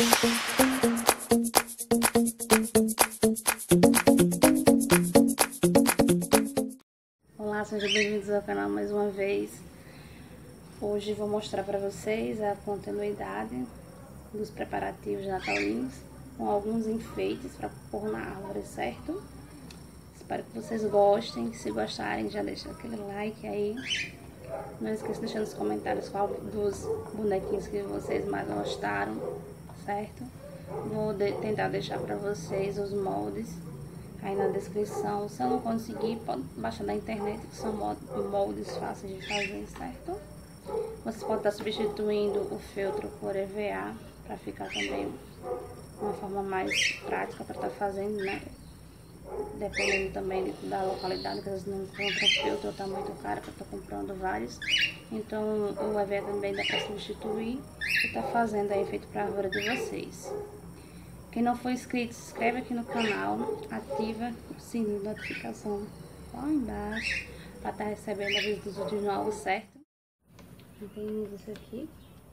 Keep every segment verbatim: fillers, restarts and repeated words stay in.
Olá, sejam bem-vindos ao canal mais uma vez. Hoje vou mostrar para vocês a continuidade dos preparativos natalinos com alguns enfeites para pôr na árvore, certo? Espero que vocês gostem. Se gostarem, já deixa aquele like aí. Não esqueça de deixar nos comentários qual dos bonequinhos que vocês mais gostaram, certo? Vou de tentar deixar para vocês os moldes aí na descrição. Se eu não conseguir, pode baixar da internet, que são moldes fáceis de fazer, certo? Você pode estar substituindo o feltro por E V A para ficar também uma forma mais prática para estar fazendo, né? Dependendo também da localidade, que às vezes não encontram feltro, está muito caro, que eu estou comprando vários. Então o E V A também dá para substituir e tá fazendo aí efeito para a árvore de vocês. Quem não for inscrito, se inscreve aqui no canal, ativa o sininho de notificação lá embaixo para estar recebendo aviso dos vídeos novos, certo? Temos esse aqui,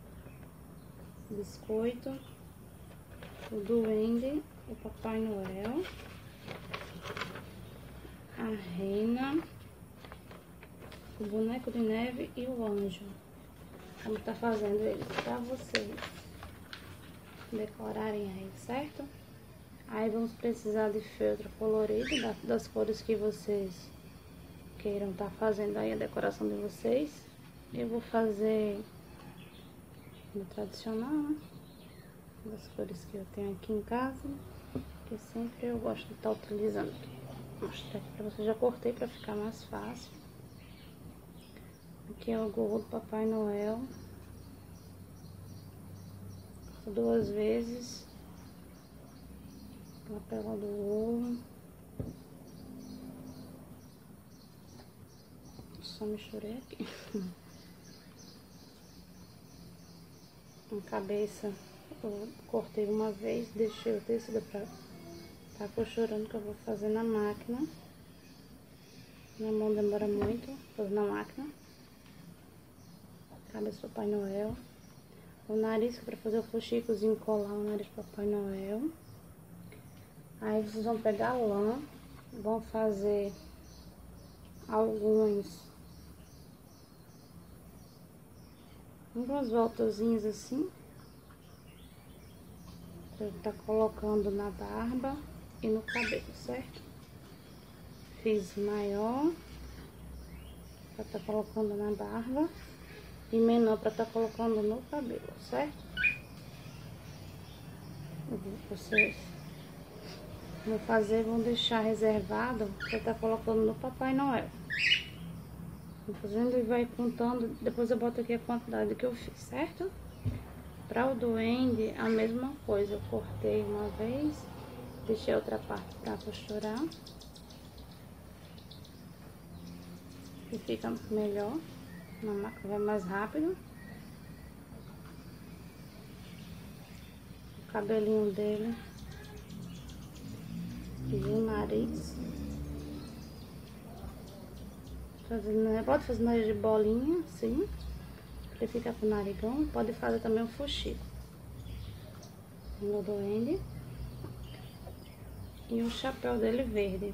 biscoito, o duende, o Papai Noel, a rena, o boneco de neve e o anjo. Vamos estar fazendo eles para vocês decorarem aí, certo? Aí vamos precisar de feltro colorido das, das cores que vocês queiram estar fazendo aí a decoração de vocês. Eu vou fazer no tradicional, né? Das cores que eu tenho aqui em casa, que sempre eu gosto de estar utilizando. Vou mostrar aqui pra vocês, já cortei pra ficar mais fácil. Aqui é o gorro do Papai Noel. Duas vezes. Lapela do ovo. Só misturei aqui. A cabeça eu cortei uma vez, deixei o tecido pra tá costurando, que eu vou fazer na máquina. Na mão demora muito, fazer na máquina. Cabeça do Papai Noel. O nariz, para fazer o fuxicozinho, colar o nariz do Papai Noel. Aí vocês vão pegar lã, vão fazer alguns algumas voltazinhas assim, pra tá colocando na barba e no cabelo, certo? Fiz maior pra tá colocando na barba e menor para estar tá colocando no cabelo, certo? Vocês vão fazer, vão deixar reservado para estar tá colocando no Papai Noel. Vou fazendo e vai contando, depois eu boto aqui a quantidade que eu fiz, certo? Para o duende, a mesma coisa, eu cortei uma vez, deixei outra parte para costurar. E fica melhor. Na máquina vai mais rápido. O cabelinho dele e o nariz. Fazendo, pode fazer nariz de bolinha, assim, pra ele ficar com o narigão. Pode fazer também um fuxico no duende. E o chapéu dele verde.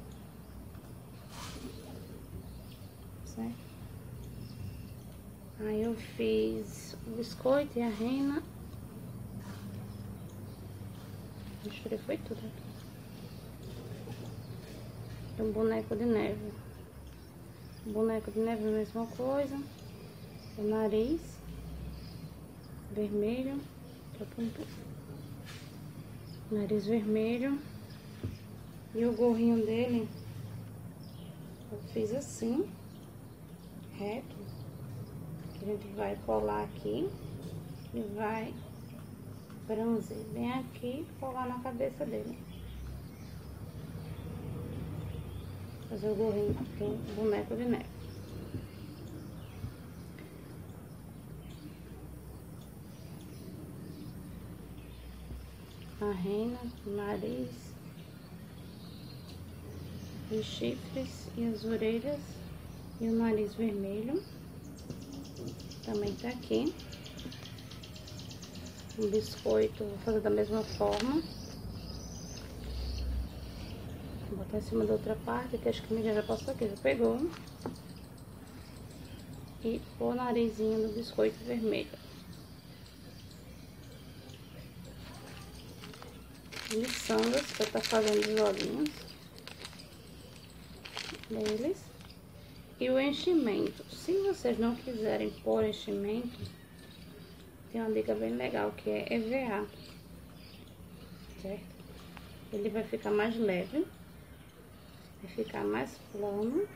Certo? Aí eu fiz o biscoito e a rena. Misturei, foi tudo aqui. E um boneco de neve. O boneco de neve é a mesma coisa. O nariz vermelho. Nariz vermelho. E o gorrinho dele eu fiz assim, reto. A gente vai colar aqui e vai bronzer bem aqui e colar na cabeça dele. Fazer o gorrinho com boneco de neve. A rena, o nariz, os chifres e as orelhas e o nariz vermelho. Também tá aqui. O biscoito, vou fazer da mesma forma. Vou botar em cima da outra parte, que acho que a minha já passou aqui, já pegou. E o narizinho do biscoito vermelho. Miçangas, que eu tô fazendo os olhinhos deles. E o enchimento. Se vocês não quiserem pôr enchimento, tem uma dica bem legal que é E V A, certo? Ele vai ficar mais leve, vai ficar mais plano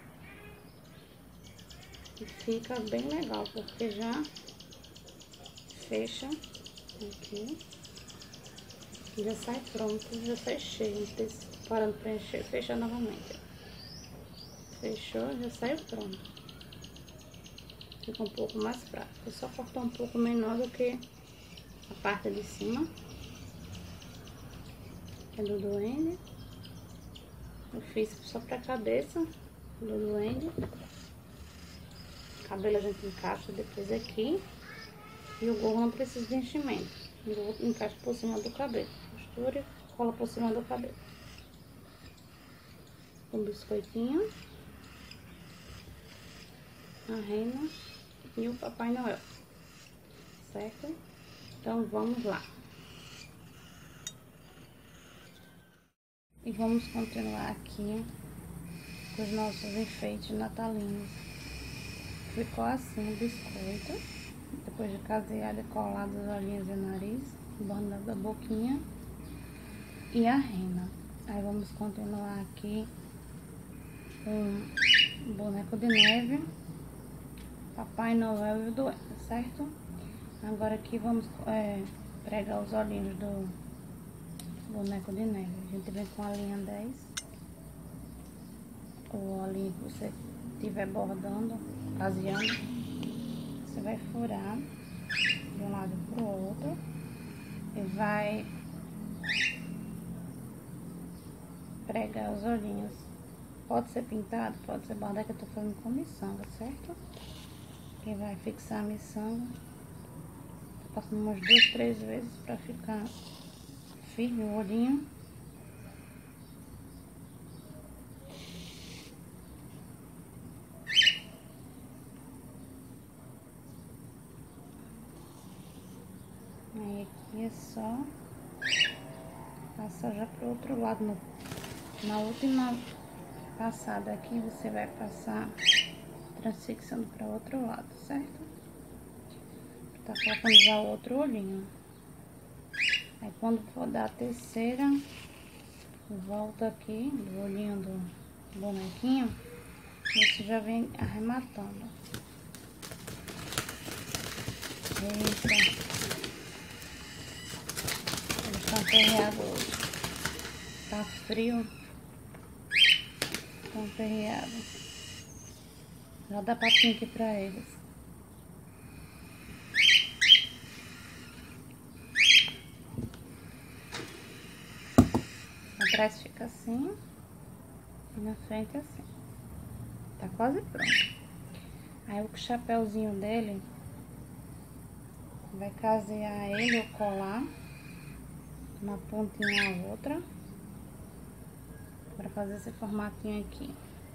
e fica bem legal, porque já fecha aqui, já sai pronto, já sai cheio, não tem parando pra encher, fecha novamente. Fechou, já saiu pronto. Fica um pouco mais prático. É só cortar um pouco menor do que a parte de cima. É do duende. Eu fiz só pra cabeça do duende. O cabelo a gente encaixa depois aqui. E o gorro não precisa de enchimento. O gorro encaixa por cima do cabelo. Costura e cola por cima do cabelo. Um biscoitinho. A rena e o Papai Noel, certo? Então vamos lá. E vamos continuar aqui com os nossos enfeites natalinos. Ficou assim o biscoito, depois de caseado e colado os olhinhos e o nariz, banda da boquinha e a rena. Aí vamos continuar aqui com o boneco de neve, Papai Noel e o Duende, certo? Agora aqui vamos é, pregar os olhinhos do boneco de neve. A gente vem com a linha dez. O olhinho que você estiver bordando, caseando, você vai furar de um lado pro outro e vai pregar os olhinhos. Pode ser pintado, pode ser bordado, que eu tô fazendo com miçanga, certo? Que vai fixar a miçanga, passando umas duas, três vezes pra ficar firme o olhinho. Aí aqui é só passar já pro outro lado. No, na última passada aqui você vai passar transfixando para outro lado, certo? Tá colocando já o outro olhinho. Aí quando for dar a terceira, volta aqui do olhinho do bonequinho, você já vem arrematando. Eita, eles estão perreados hoje. Tá frio, estão perreados. Já dá papinho aqui pra eles. Atrás fica assim e na frente assim. Tá quase pronto. Aí o chapéuzinho dele, vai casear ele ou colar uma pontinha a outra para fazer esse formatinho aqui.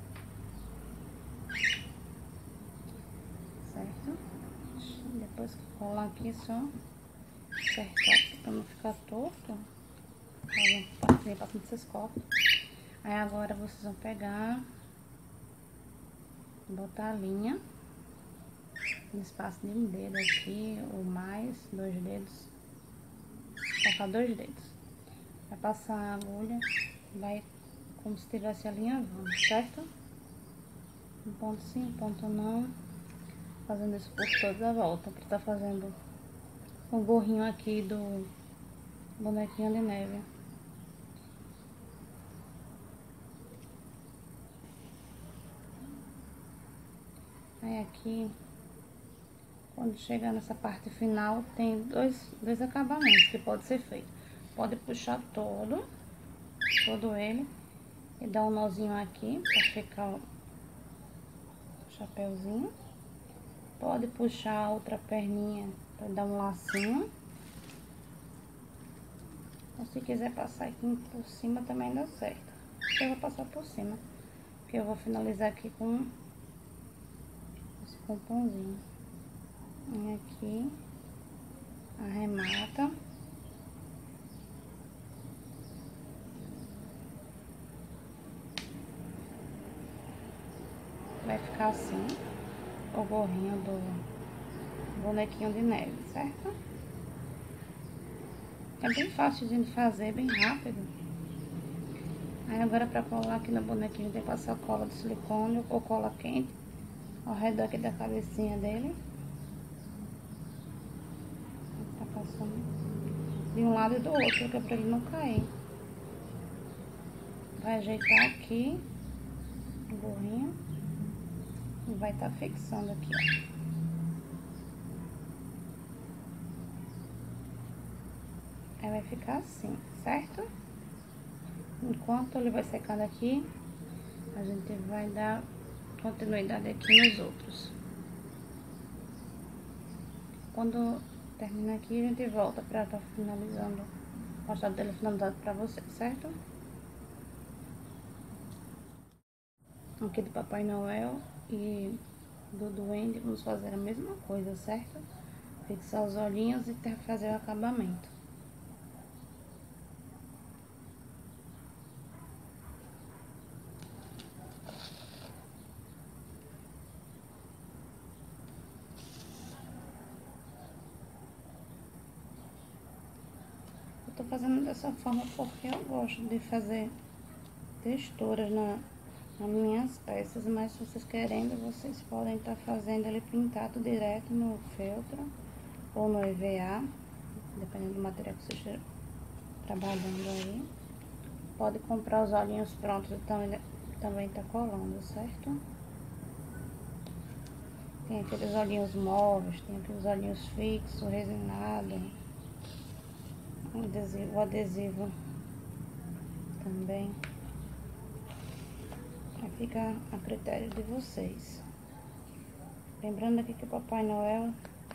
Certo? Depois que colar aqui, só acertar aqui para não ficar torto. Fazer um partinho para que vocês cortam. Aí agora vocês vão pegar, botar a linha no espaço de um dedo aqui, ou mais, dois dedos. Colocar dois dedos. Vai passar a agulha, vai como se estivesse alinhavando, certo? Um ponto sim, um ponto não. Fazendo isso por toda a volta, para tá fazendo o gorrinho aqui do bonequinho de neve. Aí aqui, quando chegar nessa parte final, tem dois, dois acabamentos que pode ser feito. Pode puxar todo, todo ele, e dar um nozinho aqui, para ficar o chapéuzinho. Pode puxar a outra perninha para dar um lacinho. Ou se quiser passar aqui por cima também dá certo. Eu vou passar por cima, porque eu vou finalizar aqui com esse pomponzinho. E aqui, arremata. Vai ficar assim, o gorrinho do bonequinho de neve, certo? É bem fácil de fazer, bem rápido. Aí agora pra colar aqui no bonequinho tem que passar cola de silicone ou cola quente ao redor aqui da cabecinha dele. Tá passando de um lado e do outro, que é pra ele não cair. Vai ajeitar aqui o gorrinho e vai estar tá fixando aqui, ó. Aí vai ficar assim, certo? Enquanto ele vai secando aqui, a gente vai dar continuidade aqui nos outros. Quando termina aqui, a gente volta pra estar tá finalizando, mostrar o dele finalizado pra vocês, certo? Aqui do Papai Noel e do Duende, vamos fazer a mesma coisa, certo? Fixar os olhinhos e fazer o acabamento. Eu tô fazendo dessa forma porque eu gosto de fazer texturas na, nas minhas peças, mas se vocês querendo, vocês podem estar tá fazendo ele pintado direto no feltro ou no E V A, dependendo do material que você esteja trabalhando aí. Pode comprar os olhinhos prontos e também, também tá colando, certo? Tem aqueles olhinhos móveis, tem aqueles olhinhos fixos, resinado, adesivo, o adesivo também. Aí fica a critério de vocês. Lembrando aqui que o Papai Noel,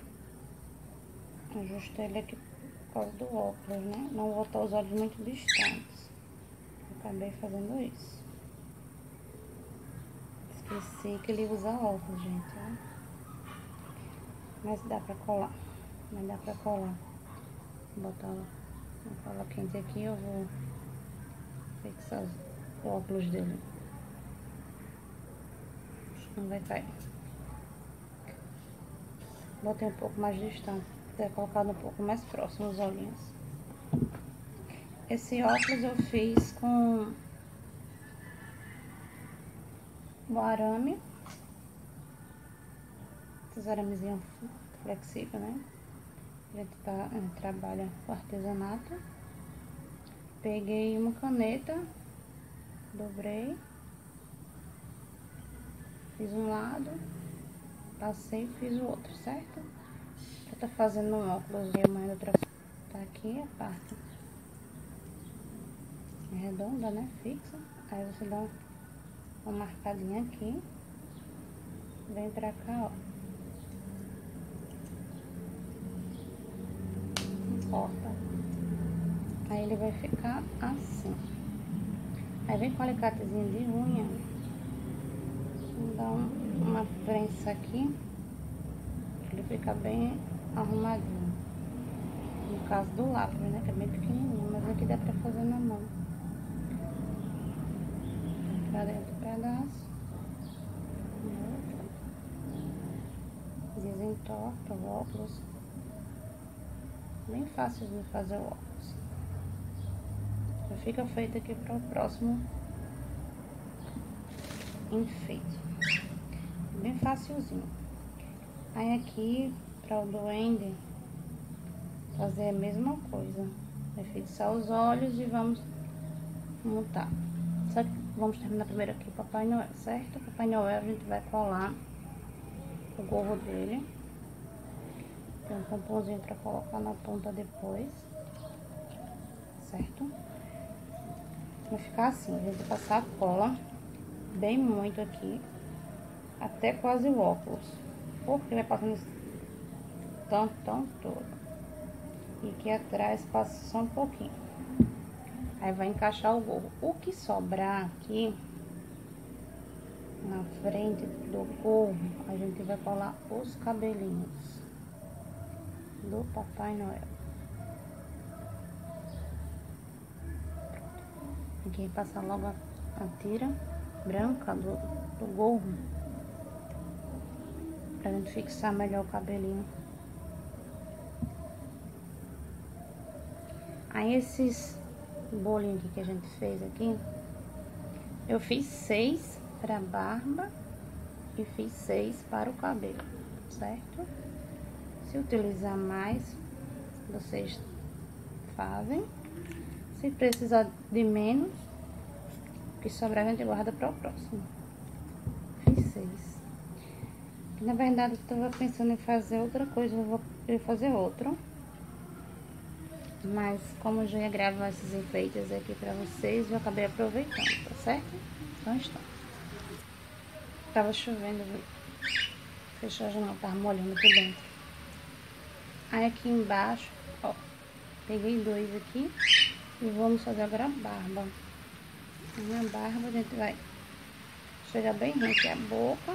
ajustei ele aqui por causa do óculos, né? Não botar os olhos muito distantes. Acabei fazendo isso. Esqueci que ele usa óculos, gente, ó. Mas dá pra colar. Mas dá pra colar. Vou botar a cola quente aqui, eu vou fixar os óculos dele. Não vai cair. Botei um pouco mais distante, ter colocado um pouco mais próximo os olhinhos. Esse óculos eu fiz com o arame, esses aramezinhos flexíveis, né? A gente tá, é, trabalha com artesanato. Peguei uma caneta, dobrei, fiz um lado, passei e fiz o outro, certo? Eu tô fazendo um óculos de uma outra. Tá aqui a parte redonda, né? Fixa. Aí você dá uma marcadinha aqui. Vem pra cá, ó. Corta. Aí ele vai ficar assim. Aí vem com alicatezinho de unha. Dá um, uma prensa aqui. Ele fica bem arrumadinho. No caso do lápis, né? Que é bem pequenininho. Mas aqui dá pra fazer na mão. Pra dentro do pedaço. Desentorta o óculos. Bem fácil de fazer o óculos. Já fica feito aqui para o próximo enfeite. Bem facilzinho. Aí aqui, para o duende, fazer a mesma coisa. Vai fixar os olhos e vamos montar. Só que vamos terminar primeiro aqui o Papai Noel, certo? O Papai Noel a gente vai colar o gorro dele. Tem um pomponzinho para colocar na ponta depois, certo? Vai ficar assim, a gente vai passar a cola bem muito aqui, até quase o óculos, porque vai passando esse tanto, tanto todo. E aqui atrás passa só um pouquinho. Aí vai encaixar o gorro. O que sobrar aqui na frente do gorro, a gente vai colar os cabelinhos do Papai Noel. Aqui passa logo a, a tira branca do, do gorro, pra gente fixar melhor o cabelinho. Aí esses bolinhos aqui que a gente fez aqui, eu fiz seis para a barba e fiz seis para o cabelo, certo? Se utilizar mais, vocês fazem. Se precisar de menos, o que sobrar a gente guarda para o próximo. Fiz seis. Na verdade, eu estava pensando em fazer outra coisa, eu vou fazer outro. Mas como eu já ia gravar esses enfeites aqui pra vocês, eu acabei aproveitando, tá certo? Então está. Tava chovendo, viu? Fechou a janela, tava molhando aqui dentro. Aí aqui embaixo, ó, peguei dois aqui e vamos fazer agora a barba. Na barba a gente vai chegar bem rente a boca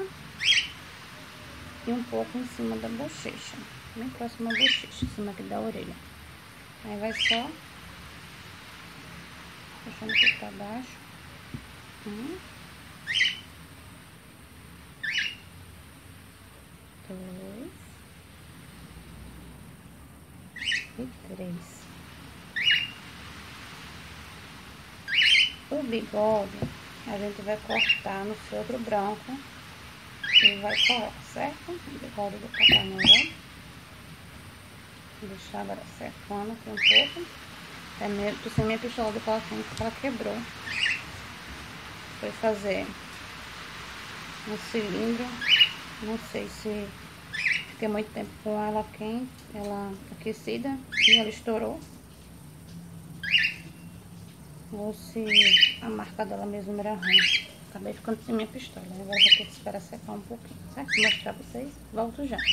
e um pouco em cima da bochecha, bem próximo à bochecha, em cima aqui da orelha. Aí vai só puxando aqui pra baixo. Um, dois e três. O bigode a gente vai cortar no feltro branco e vai colar, certo? O bigode do Papai Noel. Vou deixar agora secando aqui um pouco. É mesmo, por ser minha pistola do colaquinho, porque ela quebrou. Foi fazer um cilindro. Não sei se fiquei muito tempo com ela quente, ela aquecida e ela estourou. Ou se a marca dela mesmo era ruim. Acabei ficando sem minha pistola. Agora vou ter que esperar secar um pouquinho, certo? Vou mostrar pra vocês. Volto já.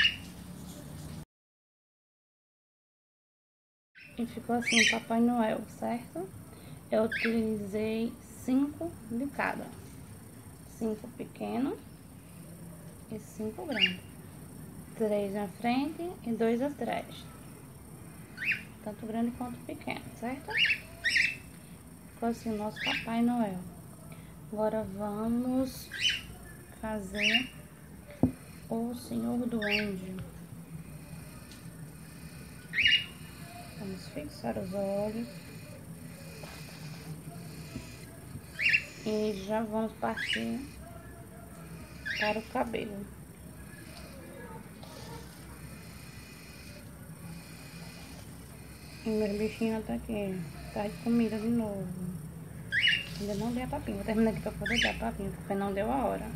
E ficou assim o Papai Noel, certo? Eu utilizei cinco de cada. Cinco pequenos e cinco grandes. Três na frente e dois atrás. Tanto grande quanto pequeno, certo? Ficou assim o nosso Papai Noel. Agora vamos fazer o Senhor Duende. Vamos fixar os olhos. E já vamos partir para o cabelo. E meus bichinhos tá aqui, tá de comida de novo. Ainda não dei a papinha, vou terminar aqui pra poder dar a papinha, porque não deu a hora.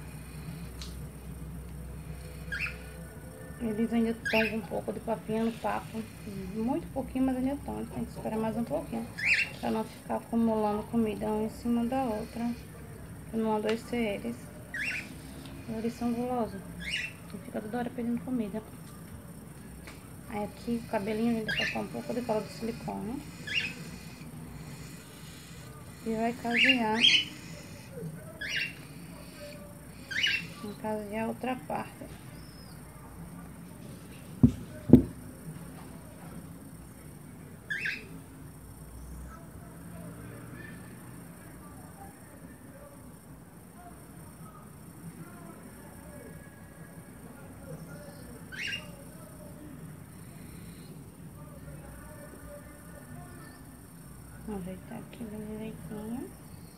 Eles ainda estão com um pouco de papinha no papo, muito pouquinho, mas ainda estão. Tem que esperar mais um pouquinho, pra não ficar acumulando comida um em cima da outra, pra não adoecer eles. Eles são gulosos, e fica toda hora pedindo comida. Aí aqui o cabelinho ainda passar um pouco de cola de silicone. E vai casear. Vai casear a outra parte. Vamos ajeitar aqui bem direitinho.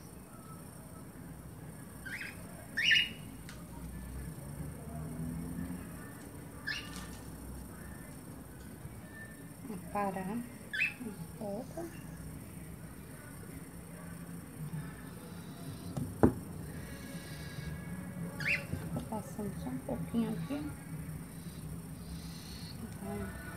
Vou parar um pouco. Vou passando só um pouquinho aqui. Então,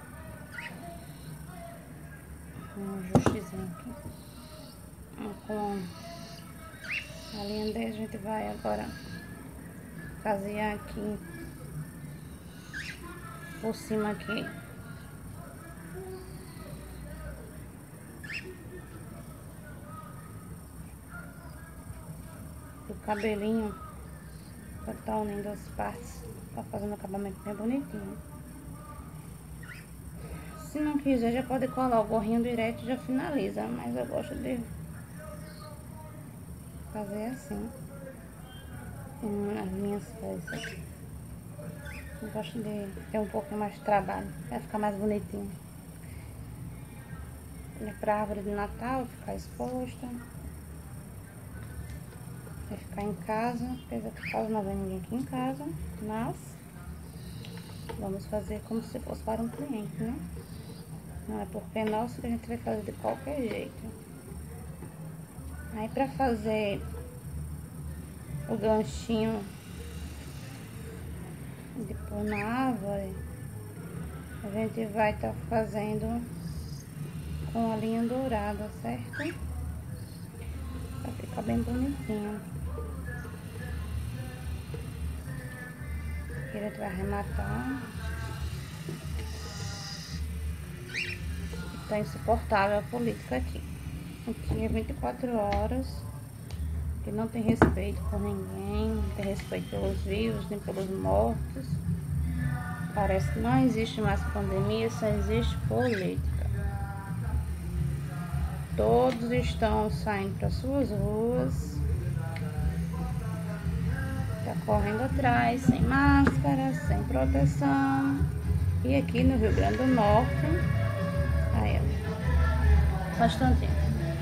um ajustezinho aqui. Com a linha dez a gente vai agora casear aqui por cima aqui cabelinho pra tá unindo as partes, tá fazendo um acabamento bem bonitinho. Se não quiser, já pode colar o gorrinho direto e já finaliza, mas eu gosto de fazer assim, as minhas peças. Eu gosto de ter um pouquinho mais de trabalho, vai ficar mais bonitinho. É pra árvore de Natal, ficar exposta. Vai ficar em casa, apesar que quase não vem ninguém aqui em casa, mas vamos fazer como se fosse para um cliente, né? Não é porque é nosso que a gente vai fazer de qualquer jeito. Aí pra fazer o ganchinho de pôr na árvore, a gente vai estar tá fazendo com a linha dourada, certo? Pra ficar bem bonitinho. Aqui a gente vai arrematar. Tá insuportável a política aqui. Aqui é vinte e quatro horas. Que não tem respeito por ninguém, não tem respeito pelos vivos, nem pelos mortos. Parece que não existe mais pandemia, só existe política. Todos estão saindo para suas ruas, tá correndo atrás, sem máscara, sem proteção. E aqui no Rio Grande do Norte, aí ó, bastante.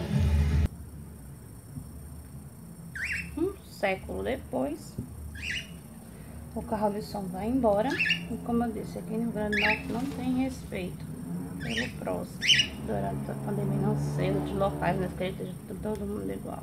Um século depois, o carro de som vai embora. E como eu disse, aqui no Rio Grande do Norte não tem respeito pelo próximo. Durante a pandemia não sei, os locais não acreditam todo mundo igual.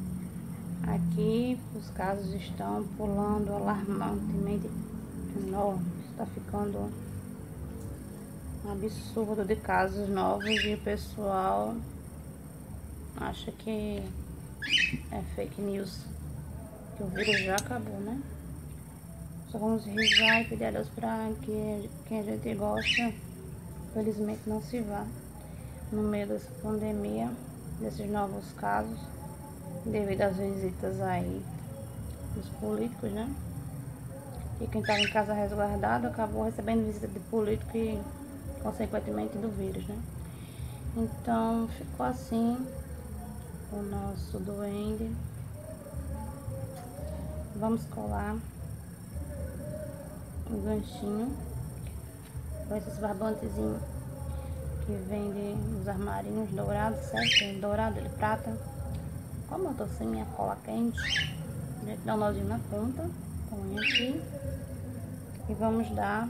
Aqui os casos estão pulando alarmantemente enorme. Está ficando um absurdo de casos novos e o pessoal acha que é fake news, que o vírus já acabou, né? Só vamos rezar e pedir a Deus para que quem a gente gosta, felizmente, não se vá no meio dessa pandemia, desses novos casos, devido às visitas aí dos políticos, né? E quem estava em casa resguardado acabou recebendo visita de político e, consequentemente, do vírus, né? Então, ficou assim o nosso duende. Vamos colar o ganchinho com esses barbantezinhos que vende nos armarinhos dourados, certo? Dourado, ele prata. Como eu tô sem minha cola quente, a gente dá um nozinho na ponta, põe aqui e vamos dar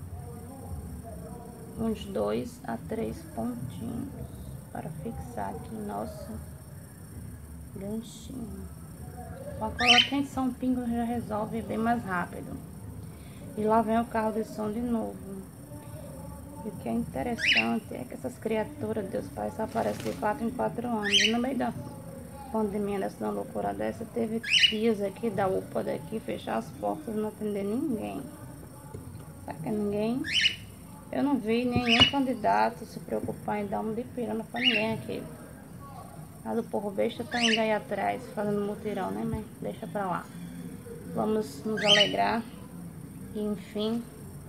uns dois a três pontinhos para fixar aqui nosso ganchinho. Com a cola quente, só um pingo já resolve bem mais rápido. E lá vem o carro de som de novo. E o que é interessante é que essas criaturas de Deus Pai só aparecem de quatro em quatro anos. E no meio da pandemia, dessa loucura dessa, teve dias aqui da U P A daqui fechar as portas e não atender ninguém. Sabe que ninguém? Eu não vi nenhum candidato se preocupar em dar um de pirona pra ninguém aqui. Mas o povo besta tá indo aí atrás, fazendo mutirão, né, mãe? Deixa pra lá. Vamos nos alegrar. E, enfim,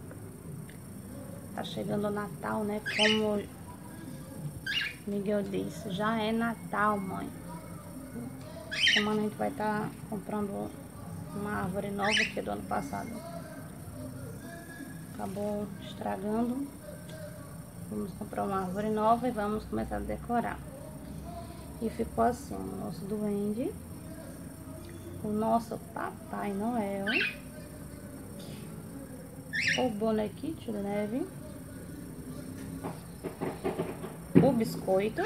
tá chegando o Natal, né? Como Miguel disse, já é Natal, mãe. Semana a gente vai estar tá comprando uma árvore nova que é do ano passado acabou estragando. Vamos comprar uma árvore nova e vamos começar a decorar. E ficou assim o nosso duende, o nosso Papai Noel, o bonequinho de neve, o biscoito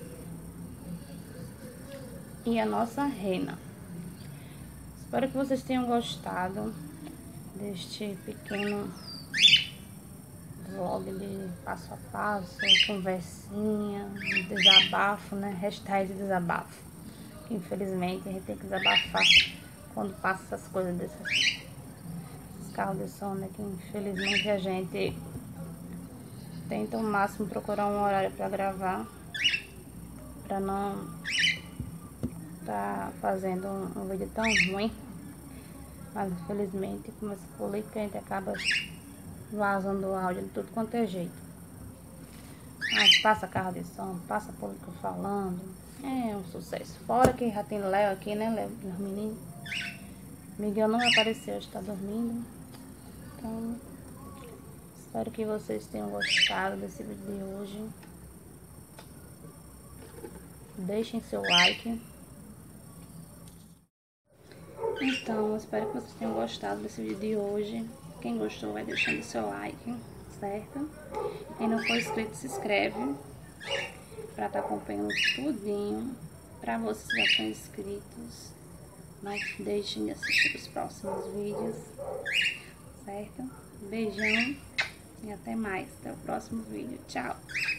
e a nossa rena. Espero que vocês tenham gostado deste pequeno vlog de passo a passo, conversinha, desabafo, né? Hashtag desabafo. Infelizmente a gente tem que desabafar quando passa essas coisas desses, esses carros de som, né? Que infelizmente a gente tenta ao máximo procurar um horário para gravar, para não tá fazendo um, um vídeo tão ruim. Mas infelizmente, como essa política, a gente acaba vazando o áudio de tudo quanto é jeito. Mas passa carro de som, passa política falando. É um sucesso. Fora que já tem Léo aqui, né, Léo? Os meninos. Miguel não apareceu, está dormindo. Então, espero que vocês tenham gostado desse vídeo de hoje. Deixem seu like. Então, espero que vocês tenham gostado desse vídeo de hoje. Quem gostou, vai deixando seu like, certo? Quem não for inscrito, se inscreve para estar acompanhando tudinho. Para vocês que já estão inscritos, não deixem de assistir os próximos vídeos, certo? Beijão e até mais. Até o próximo vídeo. Tchau!